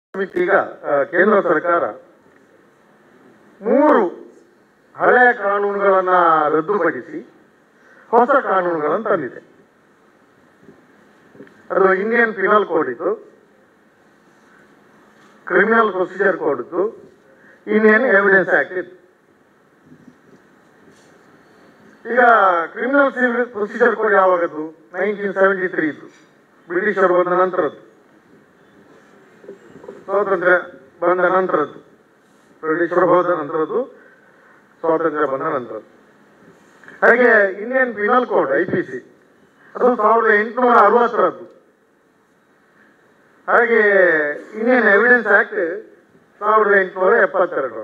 ಈಗ ಕೇಂದ್ರ ಸರ್ಕಾರ 3 ಹಳೆಯ ಕಾನೂನುಗಳನ್ನು ರದ್ದುಪಡಿಸಿ ಹೊಸ ಕಾನೂನುಗಳನ್ನು ತಂದಿದೆ. ಅದು ಇಂಡಿಯನ್ ಪಿನಲ್ ಕೋಡ್ ಇತ್ತು, ಕ್ರಿಮಿನಲ್ ಪ್ರೊಸೀಜರ್ ಕೋಡ್ ಇತ್ತು, ಇಂಡಿಯನ್ ಎವಿಡೆನ್ಸ್ ಆಕ್ಟ್ ಇತ್ತು. ಈಗ ಕ್ರಿಮಿನಲ್ ಪ್ರೊಸೀಜರ್ ಕೋಡ್ ಯಾವಾಗದ್ದು? 1973 ಇತ್ತು, ಬ್ರಿಟಿಷರು ಬಂದ ನಂತರದ್ದು, ಸ್ವಾತಂತ್ರ್ಯ ಬಂದ ನಂತರದ್ದು, ಬ್ರಿಟಿಷರು ಹೋದ ನಂತರದ್ದು, ಸ್ವಾತಂತ್ರ್ಯ ಬಂದ ನಂತರದ್ದು. ಹಾಗೆ ಇಂಡಿಯನ್ ಪಿನಲ್ ಕೋಡ್ IPC ಅದು 1860ರದ್ದು. ಹಾಗೆ ಇಂಡಿಯನ್ ಎವಿಡೆನ್ಸ್ ಆಕ್ಟ್ 1872.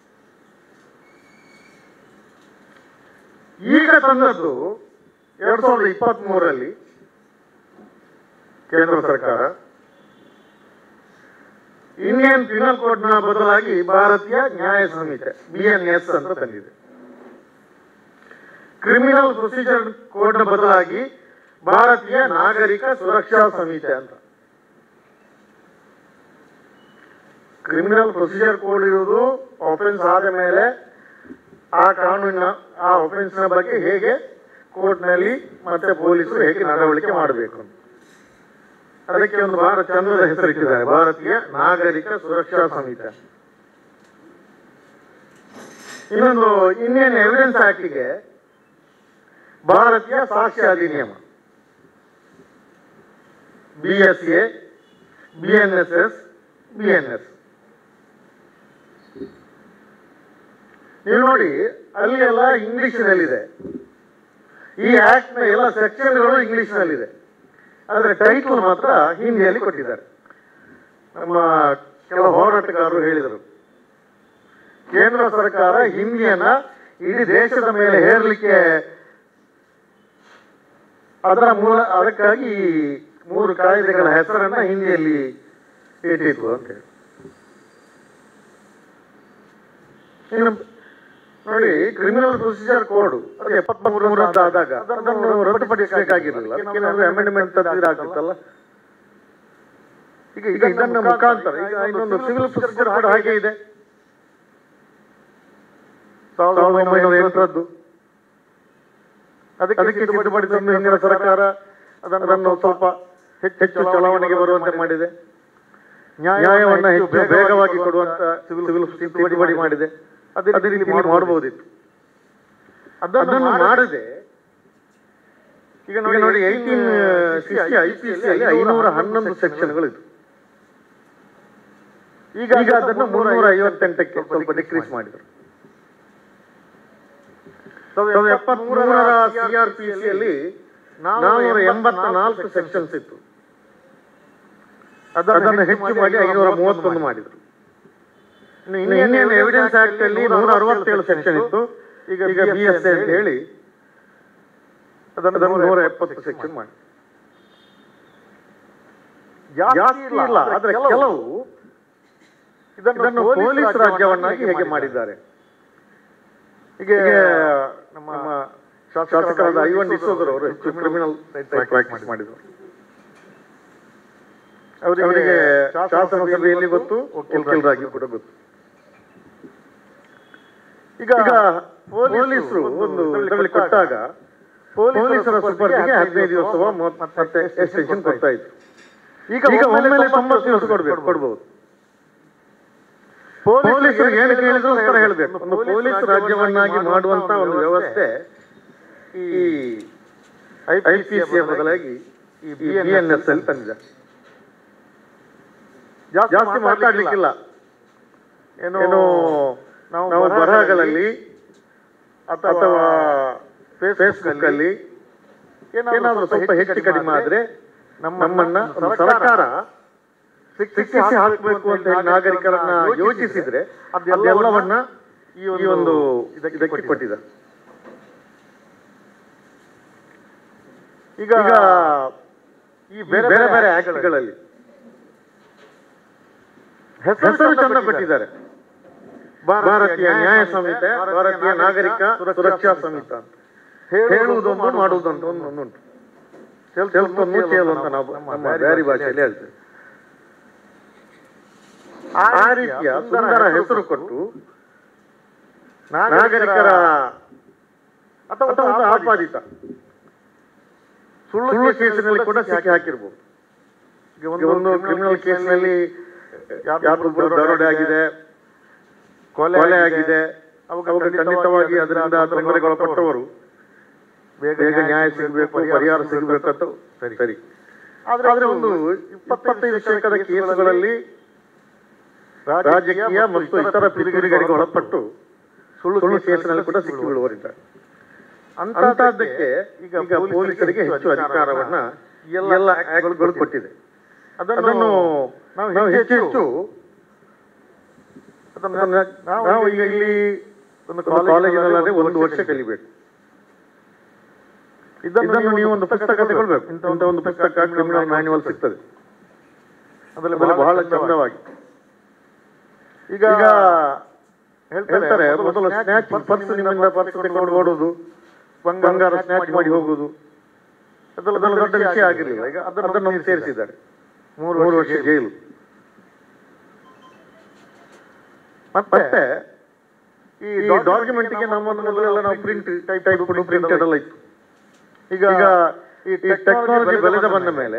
ಈಗ ತಂದದ್ದು 2023ರಲ್ಲಿ ಕೇಂದ್ರ ಸರ್ಕಾರ ಇಂಡಿಯನ್ ಪಿನಲ್ ಕೋಡ್ ನ ಬದಲಾಗಿ ಭಾರತೀಯ ನ್ಯಾಯ ಸಂಹಿತೆ BNS ಅಂತ ತಂದಿದೆ. ಕ್ರಿಮಿನಲ್ ಪ್ರೊಸೀಜರ್ ಕೋಡ್ ನ ಬದಲಾಗಿ ಭಾರತೀಯ ನಾಗರಿಕ ಸುರಕ್ಷಾ ಸಂಹಿತೆ ಅಂತ. ಕ್ರಿಮಿನಲ್ ಪ್ರೊಸೀಜರ್ ಕೋಡ್ ಇರುವುದು ಆಫೆನ್ಸ್ ಆದ ಮೇಲೆ ಆ ಕಾನೂನಿನ ಆ ಆಫೆನ್ಸ್ ನ ಬಗ್ಗೆ ಹೇಗೆ ಕೋರ್ಟ್ ನಲ್ಲಿ ಮತ್ತೆ ಪೊಲೀಸರು ಹೇಗೆ ನಡವಳಿಕೆ ಮಾಡಬೇಕು, ಅದಕ್ಕೆ ಒಂದು ಬಹಳ ಚಂದದ ಹೆಸರಿಟ್ಟಿದ್ದಾರೆ, ಭಾರತೀಯ ನಾಗರಿಕ ಸುರಕ್ಷಾ ಸಂಹಿತೆ. ಇನ್ನೊಂದು ಇಂಡಿಯನ್ ಎವಿಡೆನ್ಸ್ ಆಕ್ಟ್ಗೆ ಭಾರತೀಯ ಸಾಕ್ಷ್ಯ ಅಧಿನಿಯಮ BSA, BNSS, BNS. ನೀವು ನೋಡಿ ಅಲ್ಲಿ ಎಲ್ಲ ಇಂಗ್ಲಿಷ್ನಲ್ಲಿದೆ. ಈ ಆಕ್ಟ್ ನ ಎಲ್ಲ ಸೆಕ್ಷನ್ಗಳು ಇಂಗ್ಲಿಷ್ನಲ್ಲಿದೆ, ಆದರೆ ಟೈಟಲ್ ಮಾತ್ರ ಹಿಂದಿಯಲ್ಲಿ ಕೊಟ್ಟಿದ್ದಾರೆ. ನಮ್ಮ ಕೆಲವು ಹೋರಾಟಗಾರರು ಹೇಳಿದರು, ಕೇಂದ್ರ ಸರ್ಕಾರ ಹಿಂದಿಯನ್ನ ಇಡೀ ದೇಶದ ಮೇಲೆ ಹೇರಲಿಕ್ಕೆ ಅದಕ್ಕಾಗಿ 3 ಕಾಯ್ದೆಗಳ ಹೆಸರನ್ನ ಹಿಂದಿಯಲ್ಲಿ ಇಟ್ಟಿತ್ತು ಅಂತ ಹೇಳಿ. ಇನ್ನು ನೋಡಿ, ಕ್ರಿಮಿನಲ್ ಪ್ರೊಸೀಜರ್ ಕೋಡ್ ಅದು 73 ಆದಾಗ ಅದನ್ನು ರದ್ದುಪಡಿಸಬೇಕಾಗಿರಲಿಲ್ಲ, ಅದಕ್ಕೇನಾದ್ರೂ ಅಮೆಂಡ್ಮೆಂಟ್ ಆಗ್ತಿತ್ತಲ್ಲ. ಈಗ ಇದನ್ನ ಮುಖಾಂತರ ಈಗ ಇನ್ನೊಂದು ಸಿವಿಲ್ ಪ್ರೊಸೀಜರ್ ಕೋಡ್ ಹಾಗೆ ಇದೆ, 1908ರದ್ದು. ಅದಕ್ಕೆ ತಿದ್ದುಪಡಿ ತಂದು ಹಿಂದಿನ ಸರ್ಕಾರ ಅದನ್ನು ಸ್ವಲ್ಪ ಹೆಚ್ಚು ಚಲಾವಣೆಗೆ ಬರುವಂತೆ ಮಾಡಿದೆ. ನ್ಯಾಯವನ್ನ ಹೆಚ್ಚು ವೇಗವಾಗಿ ಕೊಡುವಂತ ಸಿವಿಲ್ ತಿದ್ದುಪಡಿ ಮಾಡಿದೆ. ಅದೇ ರೀತಿ ಮಾಡಬಹುದಿತ್ತು, ಅದನ್ನು ಮಾಡದೆ ಈಗ ನೋಡಿ 1860 IPC ಅಲ್ಲಿ 511 ಸೆಕ್ಷನ್ಗಳಿತ್ತು. ಈಗ ಅದನ್ನು 358ಕ್ಕೆ ಸ್ವಲ್ಪ ಡಿಕ್ರೀಸ್ ಮಾಡಿದರು. 1973ರ CRPC ಯಲ್ಲಿ 484 ಸೆಕ್ಷನ್ಸ್ ಇತ್ತು, ಅದನ್ನು ಹೆಚ್ಚು ಮಾಡಿ 531 ಮಾಡಿದರು. ಇಂಡಿಯನ್ ಎವಿಡೆನ್ಸ್ ಆಕ್ಟ್ ಅಲ್ಲಿ 167 ಸೆಕ್ಷನ್ ಇತ್ತು, ಈಗ BSA ಅಂತ ಹೇಳಿ ಅದನ್ನು 170 ಸೆಕ್ಷನ್ ಮಾಡಿ. ಜಾಸ್ತಿ ಇಲ್ಲ, ಆದ್ರೆ ಕೆಲವು ಇದನ್ನು ಪೊಲೀಸ್ ರಾಜ್ಯವನ್ನಾಗಿ ಹೇಗೆ ಮಾಡಿದ್ದಾರೆ. ಈಗ ನಮ್ಮ ಶಾಸಕರಾದ ಐವನ್ ಡಿಸೋಜರ್ ಅವರು ಹೆಚ್ಚು ಕ್ರಿಮಿನಲ್ ಪ್ರಾಕ್ಟೀಸ್ ಮಾಡಿದರು. ಅವರಿಗೆ ಶಾಸನಸಭೆಯಲ್ಲಿ ಗೊತ್ತು, ವಕೀಲರಾಗಿ ಕೂಡ ಗೊತ್ತು. ಈಗ ಪೊಲೀಸರು ಒಂದು ಇದರಲ್ಲಿ ಕೊಟ್ಟಾಗ ಪೊಲೀಸರ ಸುಪರ್ದಿಗೆ 15 ದಿವಸ ಮತ್ತೆ ಎಕ್ಸ್ಟೆನ್ಷನ್ ಕೊಡ್ತಾ ಇತ್ತು. ಈಗ ಒಮ್ಮೆಲೆ 90 ದಿವಸ ಕೊಡ್ಬಹುದು. ಪೊಲೀಸರು ಏನು ಕೇಳಿದ್ರು ಉತ್ತರ ಹೇಳಬೇಕು. ಒಂದು ಪೊಲೀಸ್ ರಾಜ್ಯವನ್ನಾಗಿ ಮಾಡುವಂತ ಒಂದು ವ್ಯವಸ್ಥೆ ಈ IPC ಬದಲಾಗಿ ಈ BNS ಅಲ್ಲಿ ತಂದಿದೆ. ಜಾಸ್ತಿ ಮಾತಾಡ್ಲಿಕ್ಕಿಲ್ಲ, ಏನು ನಾವು ಬರಹಗಳಲ್ಲಿ ಅಥವಾ ಫೇಸ್ಬುಕ್ ಅಲ್ಲಿ ಏನಾದ್ರೂ ಸ್ವಲ್ಪ ಹೆಚ್ಚು ಕಡಿಮೆ ಆದ್ರೆ ನಮ್ಮನ್ನ ಸರ್ಕಾರ ಶಿಕ್ಷೆ ಹಾಕಬೇಕು ಅಂತ ಹೇಳಿ ನಾಗರಿಕರನ್ನ ಯೋಚಿಸಿದ್ರೆ ಅದೆಲ್ಲವನ್ನ ಈ ಒಂದು ಇದಕ್ಕೆ ಕೊಟ್ಟಿದ್ದಾರೆ. ಈಗ ಈ ಬೇರೆ ಬೇರೆ ಆಕ್ಟ್ಗಳಲ್ಲಿ ಹೆಸರು ಚಂದ ಕೊಟ್ಟಿದ್ದಾರೆ, ಭಾರತೀಯ ನ್ಯಾಯ ಸಂಹಿತೆ, ಭಾರತೀಯ ನಾಗರಿಕ ಸುರಕ್ಷಾ ಸಂಹಿತೆ ಅಂತ. ಹೇಳುವುದೊಂದು ಮಾಡುವುದೊಂದು ಒಂದುಂಟು, ಅಂತ ನಾವು ನಮ್ಮ ಬ್ಯಾರಿ ಭಾಷೆಯಲ್ಲಿ ಹೇಳ್ತೇವೆ. ಆ ರೀತಿಯ ಸುಂದರ ಹೆಸರು ಕೊಟ್ಟು ನಾಗರಿಕರ ಅಥವಾ ಆಪಾದಿತ ಸುಳ್ಳು ಕೇಸಿನಲ್ಲಿ ಕೂಡ ಸಿಕ್ಕಿ ಹಾಕಿರ್ಬೋದು. ಒಂದು ಕ್ರಿಮಿನಲ್ ಕೇಸ್ನಲ್ಲಿ ಯಾರೊಬ್ಬರು ದರೋಡೆ ಆಗಿದೆ, ಕೊಲೆ ಆಗಿದೆ, ಅವಾಗ ಖಂಡಿತವಾಗಿ ಅದರಿಂದ ತೊಂದರೆಗೊಳಪಟ್ಟವರು ಬೇಗ ನ್ಯಾಯ ಸಿಗಬೇಕು, ಪರಿಹಾರ ಸಿಗಬೇಕಂತ ಸರಿ. ಆದ್ರೆ ಒಂದು 25% ಕೇಸುಗಳಲ್ಲಿ ರಾಜಕೀಯ ಮತ್ತು ಇತರ ಪಿತೂರಿಗಳಿಗೆ ಒಳಪಟ್ಟು ಸುಳ್ಳು ಕೇಸಿನಲ್ಲಿ ಕೂಡ ಸಿಕ್ಕಿ ಬೀಳುವರಿದ್ದಾರೆ. ಅಂತಹದ್ದಕ್ಕೆ ಈಗ ಪೊಲೀಸರಿಗೆ ಹೆಚ್ಚು ಅಧಿಕಾರವನ್ನ ಎಲ್ಲ ಆಕ್ಟ್ಗಳು ಕೊಟ್ಟಿದೆ. ಅದನ್ನು ನಾವು ಹೆಚ್ಚು ನಾವು ಈಗ ಇಲ್ಲಿ ಒಂದು ಕಾಲೇಜಿನಲ್ಲಾದ್ರೆ 1 ವರ್ಷ ಕಲಿಬೇಕು. ಇದನ್ನು ನೀವು ಒಂದು ಪುಸ್ತಕ ತಗೊಳ್ಬೇಕು. ಇಂಥ ಒಂದು ಪುಸ್ತಕ ಕ್ರಿಮಿನಲ್ ಮ್ಯಾನ್ಯುವಲ್ ಸಿಗ್ತದೆ, ಅದರಲ್ಲಿ ಬಹಳ ಚಂದವಾಗಿ. ಈಗ ಹೇಳ್ತಾರೆ ಮೊದಲು ಸ್ನ್ಯಾಚ್ ಪರ್ಸ್, ನಿಮ್ಮಿಂದ ಪರ್ಸ್ ತಗೊಂಡು ಓಡುದು, ಬಂಗಾರ ಸ್ನ್ಯಾಚ್ ಮಾಡಿ ಹೋಗುದು, ಅದೆಲ್ಲ ದೊಡ್ಡ ವಿಷಯ ಆಗಿರಲಿಲ್ಲ. ಈಗ ಅದನ್ನು ಸೇರಿಸಿದ್ದಾರೆ 3 ವರ್ಷ ಜೈಲು. ಮತ್ತೆ ಈ ಡಾಕ್ಯುಮೆಂಟ್ಗೆ ನಮ್ಮನ್ನೆಲ್ಲ ನಾವು ಪ್ರಿಂಟ್ ಟೈಪ್ ಪ್ರಿಂಟೆಡ್ ಎಲ್ಲ ಇತ್ತು. ಈಗ ಈ ಟೆಕ್ನಾಲಜಿ ಬೆಳೆದ ಬಂದ ಮೇಲೆ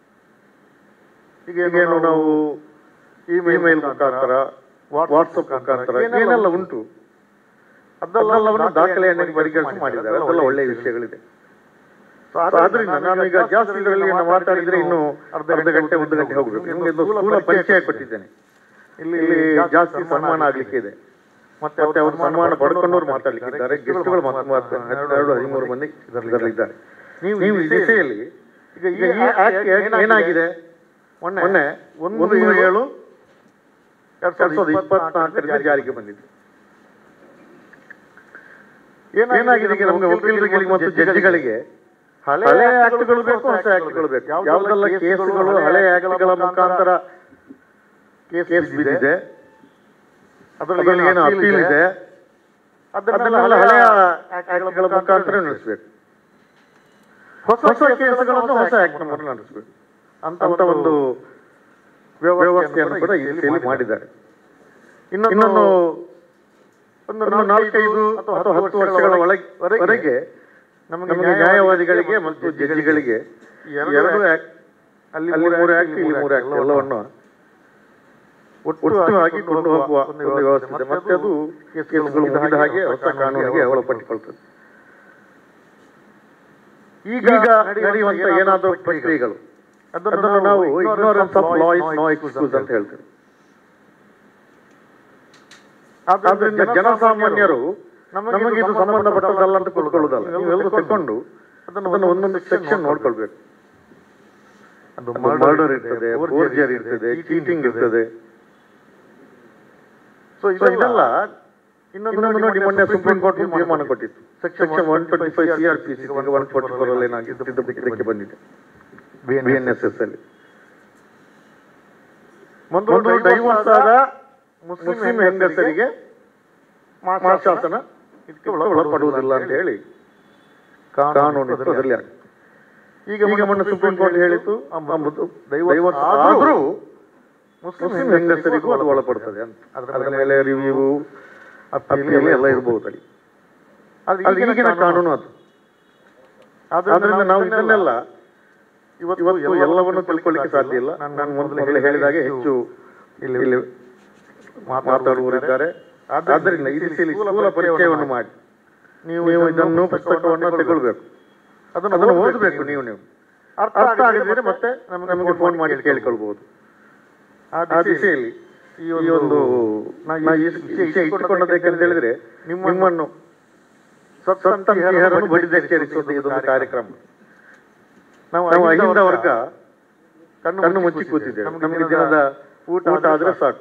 ಈಗೇನು ನಾವು ಇಮೇಲ್ ಮುಖಾಂತರ, ವಾಟ್ಸಪ್ ಮುಖಾಂತರ ಏನೆಲ್ಲ ಉಂಟು ಅದೆಲ್ಲವನ್ನು ದಾಖಲೆಯನ್ನು ಪರಿಗಣಿಸಿ ಮಾಡಿದ್ದಾರೆ. ಅದೆಲ್ಲ ಒಳ್ಳೆಯ ವಿಷಯಗಳಿದೆ. ಆದ್ರಿಂದ ನಾನು ಈಗ ಜಾಸ್ತಿ ಇದರಲ್ಲಿ ಮಾತಾಡಿದ್ರೆ ಇನ್ನು ಅರ್ಧ ಗಂಟೆ 1 ಗಂಟೆ ಹೋಗ್ಬೇಕು. ನಿಮ್ಗೆ ಒಂದು ಸ್ಥೂಲ ಪರಿಚಯ ಕೊಟ್ಟಿದ್ದೇನೆ. ಇಲ್ಲಿ ಜಾಸ್ತಿ ಸನ್ಮಾನ ಆಗ್ಲಿಕ್ಕೆ ಇದೆ, ಮತ್ತೆ ಅವರು ಸನ್ಮಾನ ಪಡ್ಕೊಂಡವ್ರು ಮಾತಾಡ್ಲಿಕ್ಕಿದ್ದಾರೆ, ಗೆಸ್ಟ್ಗಳು 12-13 ಮಂದಿ ಇದರಲ್ಲಿದ್ದಾರೆ. ನೀವು ಈ ದಿಸೆಯಲ್ಲಿ ಈಗ ಈ ಆಕ್ಟ್ ಏನಾಗಿದೆ, ಮೊನ್ನೆ 1/7/2024 ಜಾರಿಗೆ ಬಂದಿದೆ. ಏನಾಗಿದೆ ಈಗ ನಮ್ಗೆ ವಕೀಲರಿಗೆ ಮತ್ತು ಜಡ್ಜಿಗಳಿಗೆ ಹಳೆ ಆಕ್ಟ್ಗಳು ಬೇಕು, ಹೊಸ ಆಕ್ಟ್ಗಳು ಬೇಕು. ಯಾವುದೆಲ್ಲ ಕೇಸುಗಳು ಹಳೆ ಆಕ್ಟ್ಗಳ ಮುಖಾಂತರ ಕೇಸ್ ಬಿದ್ದಿದೆ, ಅದರಲ್ಲಿ ಏನು ಅಪೀಲ್ ಇದೆ, ಅದನ್ನೆಲ್ಲ ಹಳೆಯ ಆಕ್ಟ್ಗಳ ಮುಖಾಂತರ ನಡೆಸಬೇಕು. ಹೊಸ ಕೇಸುಗಳನ್ನು ಹೊಸ ಆಕ್ಟ್ ಮೂಲಕ ನಡೆಸಬೇಕು ಅಂತ ಒಂದು ವ್ಯವಸ್ಥೆಯನ್ನು ಕೂಡ ಇಲ್ಲಿ ಮಾಡಿದ್ದಾರೆ. ಇನ್ನೊಂದು 4-5 ಅಥವಾ 10 ವರ್ಷಗಳ ವರೆಗೆ ನಮಗೆ ನ್ಯಾಯವಾದಿಗಳಿಗೆ ಮತ್ತು ಜಡ್ಜಿಗಳಿಗೆ 2 ಆಕ್ಟ್, ಅಲ್ಲಿ 3 ಆಕ್ಟ್, ಇಲ್ಲಿ 3 ಆಕ್ಟ್ ಎಲ್ಲವನ್ನು ಒಟ್ಟುವಾಗಿ ಕೊಂಡು ಹೋಗುವ ಒಂದು ವ್ಯವಸ್ಥೆ ಇದೆ. ಮತ್ತೆ ಅದು ಕೇಸುಗಳು ಮುಗಿದ ಹಾಗೆ ಹೊಸ ಕಾನೂನಿಗೆ ಒಳಪಟ್ಟುಕೊಳ್ತದೆ. ಈಗ ನಡೆಯುವಂತ ಏನಾದರೂ ಪ್ರಕ್ರಿಯೆಗಳು ಅದನ್ನು ನಾವು ignorance of law is no excuse ಅಂತ ಹೇಳ್ತೇವೆ. ಆದ್ರಿಂದ ಜನಸಾಮಾನ್ಯರು ನಮಗೆ ಇದು ಸಂಬಂಧಪಟ್ಟದಲ್ಲ ಅಂತ ಕೂತ್ಕೊಳ್ಳೋದಲ್ಲ, ನೀವೆಲ್ಲರೂ ತಗೊಂಡು ಅದನ್ನು ಒಂದೊಂದು ಸೆಕ್ಷನ್ ನೋಡ್ಕೊಳ್ಬೇಕು. ಅದು ಮರ್ಡರ್ ಇರ್ತದೆ, ಫೋರ್ಜರಿ ಇರ್ತದೆ, ಚೀಟಿಂಗ್ ಇರ್ತದೆ. ಸೊ ಇದೆಲ್ಲ ಇನ್ನೊಂದು ನೋಡಿ, ಮೊನ್ನೆ ಸುಪ್ರೀಂ ಕೋರ್ಟ್ ತೀರ್ಮಾನ ಕೊಟ್ಟಿತ್ತು. ಸೆಕ್ಷನ್ 125 CRPC 144 ಅಲ್ಲಿ ಏನಾಗಿದೆ ಇದಕ್ಕೆ ಬಂದಿದೆ BNSS ಅಲ್ಲಿ. ಒಂದು ಡೈವರ್ಸ್ ಆದ ಮುಸ್ಲಿಂ ಹೆಂಗಸರಿಗೆ ಮಾಶಾಸನ ಇದಕ್ಕೆ ಒಳಪಡುವುದಿಲ್ಲ ಅಂತ ಹೇಳಿ ಕಾನೂನು ಅದರಲ್ಲಿ ಆಗಿದೆ. ಈಗ ಮೊನ್ನೆ ಸುಪ್ರೀಂ ಕೋರ್ಟ್ ಹೇಳಿತ್ತು, ಡೈವರ್ಸ್ ಆದ್ರೂ ಮುಸ್ಲಿಂ ಹೆಂಗಸರಿಗೂ ಅದು ಒಳಪಡ್ತದೆ ಅಂತ. ಅದರ ಮೇಲೆ ರಿವ್ಯೂ, ಅಪೀಲ್ ಎಲ್ಲ ಇರಬಹುದು ಅಲ್ಲಿ. ಅದು ಈಗಿನ ಕಾನೂನು ಅದು. ಆದ್ರಿಂದ ನಾವು ಇದನ್ನೆಲ್ಲ ಇವತ್ತು ಎಲ್ಲವನ್ನು ತಿಳ್ಕೊಳ್ಳಿಕ್ಕೆ ಸಾಧ್ಯ ಇಲ್ಲ. ನಾನು ಮೊದಲೇ ಹೇಳಿದಾಗೆ ಹೆಚ್ಚು ಇಲ್ಲಿ ಮಾತಾಡುವವರಿದ್ದಾರೆ. ಆದ್ದರಿಂದ ಈ ದಿಸೆಯಲ್ಲಿ ಸ್ಥೂಲ ಪರಿಚಯವನ್ನು ಮಾಡಿ ನೀವು ಇದನ್ನು ಪುಸ್ತಕವನ್ನು ತಗೊಳ್ಬೇಕು, ಅದನ್ನು ಓದಬೇಕು. ನೀವು ಅರ್ಥ ಆಗಿದ್ರೆ ಮತ್ತೆ ನಮಗೆ ಫೋನ್ ಮಾಡಿ ಕೇಳಿಕೊಳ್ಬಹುದು. ಆ ದಿಸೆಯಲ್ಲಿ ಈ ಒಂದು ವಿಷಯ ಇಟ್ಟುಕೊಂಡದಕ್ಕೆ ಹೇಳಿದ್ರೆ ನಿಮ್ಮನ್ನು ಸತ್ತಂತಿಹರನ್ನು ಬಡಿದೆಚ್ಚರಿಸುವುದು ಇದೊಂದು ಕಾರ್ಯಕ್ರಮ. ನಾವು ಅಹಿಂದ ವರ್ಗ ಕಣ್ಣು ಮುಚ್ಚಿ ಕೂತಿದ್ದೇವೆ. ನಮಗೆ ದಿನದ ಊಟ ಆದ್ರೆ ಸಾಕು,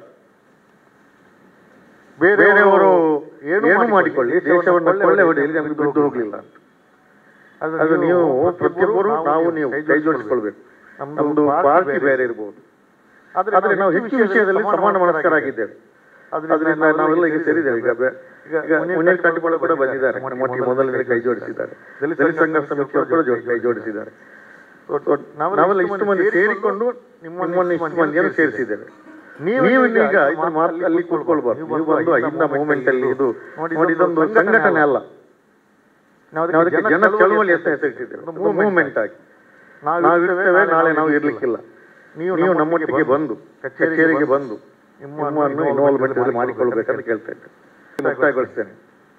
ಬೇರೆಯವರು ಏನು ಮಾಡಿಕೊಳ್ಳಿ, ದೇಶವನ್ನು ಕೊಳ್ಳೆ ಹೊಡೆಯಲಿ, ನಮಗೆ ದುಡ್ಡು ಹೋಗ್ಲಿಲ್ಲ ಅಂತ. ಅದು ನೀವು ಪ್ರತಿಯೊಬ್ಬರು ನೀವು ಕೈ ಜೋಡಿಸ್ಕೊಳ್ಬೇಕು. ನಮ್ದು ಪಾರ್ಟಿ ಬೇರೆ ಇರ್ಬೋದು, ಆದ್ರೆ ನಾವು ಹೆಚ್ಚು ವಿಷಯದಲ್ಲಿ ಸಮಾನ ಮನಸ್ಕರಾಗಿದ್ದೇವೆ. ಅದರಿಂದ ನಾವೆಲ್ಲ ಈಗ ಸೇರಿದ್ದೇವೆ. ಈಗ ಮುನಿಯಲ್ ಕಟ್ಟಿಬಾಳ ಕೂಡ ಬಂದಿದ್ದಾರೆ, ಮೊದಲನೇ ಕೈ ಜೋಡಿಸಿದ್ದಾರೆ. ದಲಿತ ಸಂಘರ್ಷ ಸಮಿತಿಯವರು ಕೂಡ ಕೈ ಜೋಡಿಸಿದ್ದಾರೆ. ನಾವೆಲ್ಲ ಇಷ್ಟು ಮಂದಿ ಸೇರಿಕೊಂಡು ನಿಮ್ಮನ್ನು ಇಷ್ಟು ಮಂದಿಯನ್ನು ಸೇರಿಸಿದ್ದೇವೆ. ನೀವು ಈಗ ಅಲ್ಲಿ ಕೂತ್ಕೊಳ್ಬಾರ್ದು. ನೀವು ಬಂದು ಅಹಿಂದ ಮೂವ್ಮೆಂಟ್ ಅಲ್ಲಿ ಇದು ನೋಡಿ, ಇದೊಂದು ಸಂಘಟನೆ ಅಲ್ಲ. ನಾವು ಅದಕ್ಕೆ ಜನ ಚಳವಳಿ ಅಂತ ಹೆಸರಿಟ್ಟಿದ್ದೇವೆ, ಮೂವ್ಮೆಂಟ್ ಆಗಿ ನಾವು ಇರ್ತೇವೆ. ನಾಳೆ ನಾವು ಇರ್ಲಿಕ್ಕಿಲ್ಲ. ನೀವು ನಮ್ಮೊಟ್ಟಿಗೆ ಬಂದು ಕಚೇರಿಗೆ ಬಂದು ನಿಮ್ಮನ್ನು ಇನ್ವಾಲ್ವ್ಮೆಂಟ್ ಮಾಡಿಕೊಳ್ಬೇಕಂತ ಕೇಳ್ತಾ ಇದ್ದೇನೆ, ಮುಕ್ತಾಯಗೊಳಿಸ್ತೇನೆ.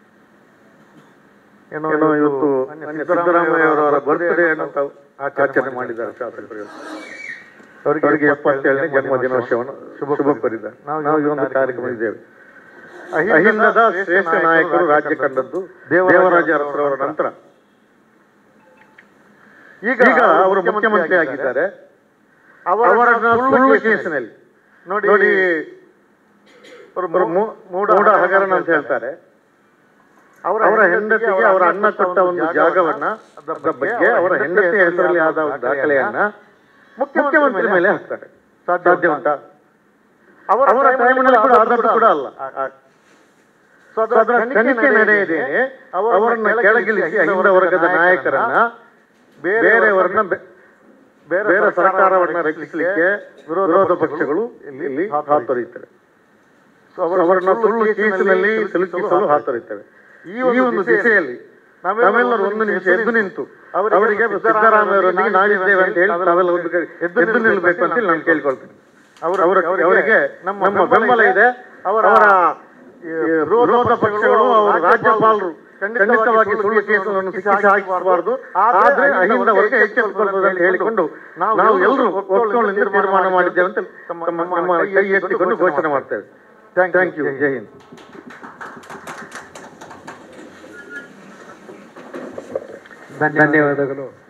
ಏನೋ ಇವತ್ತು ಸಿದ್ದರಾಮಯ್ಯ ಅವರ ಬರ್ತ್ಡೇ ಅನ್ನು ಆಚರಣೆ ಮಾಡಿದ್ದಾರೆ ಶಾಸಕರು. ಅವರಿಗೆ 77ನೇ ಜನ್ಮ ದಿನೋತ್ಸವವನ್ನು ಶುಭ ಕೋರಿದ್ದಾರೆ. ನಾವು ಈ ಒಂದು ಕಾರ್ಯಕ್ರಮ ಇದ್ದೇವೆ. ಅಹಿಂದದ ಶ್ರೇಷ್ಠ ನಾಯಕರು ರಾಜ್ಯ ಕಂಡದ್ದು ದೇವರಾಜ ಅರಸರವರ ನಂತರ. ಈಗ ಅವರು ಮುಖ್ಯಮಂತ್ರಿ ಆಗಿದ್ದಾರೆ. ಅವರ ಸುಳ್ಳು ಕೇಸಿನಲ್ಲಿ ನೋಡಿ, ಮೂಢ ಹಗರಣ ಅಂತ ಹೇಳ್ತಾರೆ. ಅವರ ಹೆಂಡತಿಗೆ ಅವರ ಅಣ್ಣ ಕೊಟ್ಟ ಒಂದು ಜಾಗವನ್ನ ಬಗ್ಗೆ ಅವರ ಹೆಂಡತಿಯ ಹೆಸರಲ್ಲಿ ಆದ ಒಂದು ದಾಖಲೆಯನ್ನ ಮುಖ್ಯಮಂತ್ರಿ ಮೇಲೆ ಹಾಕ್ತಾರೆ. ಸಾಧ್ಯ ಉಂಟಾ? ಅವರ ಟೈಮಿನಲ್ಲಿ ಕೂಡ ಆದದ್ದು ಕೂಡ ಅಲ್ಲ. ಅದರ ತನಿಖೆ ನಡೆಯದೇನೆ ಅವರನ್ನ ಕೆಳಗಿಳಿಸಿ ಅಹಿಂದ ವರ್ಗದ ನಾಯಕರನ್ನ ಬೇರೆಯವರನ್ನ ಬೇರೆ ಸರ್ಕಾರವನ್ನ ರಚಿಸಲಿಕ್ಕೆ ವಿರೋಧ ಪಕ್ಷಗಳು ಇಲ್ಲಿ ಹಾತೊರೆಯುತ್ತವೆ. ಅವರನ್ನ ಸುಳ್ಳು ಕೇಸಿನಲ್ಲಿ ಸಿಲುಕಿಸಲು ಹಾತೊರೆಯುತ್ತವೆ. ಈ ಒಂದು ದಿಸೆಯಲ್ಲಿ ನಾವೆಲ್ಲರೂ ಒಂದು ನಿಮಿಷ ಎದ್ದು ನಿಂತು ಅವರಿಗೆ ಸಿದ್ದರಾಮಯ್ಯವರೊಂದಿಗೆ ನಾವಿದ್ದೇವೆ ಅಂತ ಹೇಳಿ ನಾವೆಲ್ಲ ಒಂದು ಕಡೆ ಎದ್ದು ನಿಲ್ಲಬೇಕು ಅಂತ ನಾನು ಕೇಳ್ಕೊಳ್ತೇನೆ. ಅವರಿಗೆ ನಮ್ಮ ಬೆಂಬಲ ಇದೆ. ಅವರ ವಿರೋಧ ಪಕ್ಷಗಳು, ಅವರ ರಾಜ್ಯಪಾಲರು ಖಂಡಿತವಾಗಿ ಸುಳ್ಳು ಕೇಸುಗಳನ್ನು ಶಿಕ್ಷೆ ಹಾಕಬಾರದು, ಆದ್ರೆ ಅಹಿಂದ ವರ್ಗ ಎಚ್ಚೆತ್ತುಕೊಳ್ಳಬಹುದು ಅಂತ ಹೇಳಿಕೊಂಡು ನಾವು ಎಲ್ಲರೂ ಒಪ್ಪಿಕೊಂಡು ತೀರ್ಮಾನ ಮಾಡಿದ್ದೇವೆ ಅಂತ ನಮ್ಮ ಕೈ ಎತ್ತಿಕೊಂಡು ಘೋಷಣೆ ಮಾಡ್ತೇವೆ. Thank you. ಜೈ ಹಿಂದ್. ಧನ್ಯವಾದಗಳು.